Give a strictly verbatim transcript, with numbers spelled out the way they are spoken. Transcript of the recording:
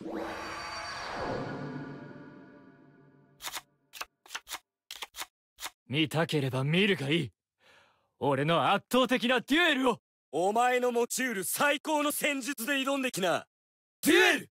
見たければ見るがいい。俺の圧倒的なデュエルを。 お前の持ちうる最高の戦術で挑んできな。デュエル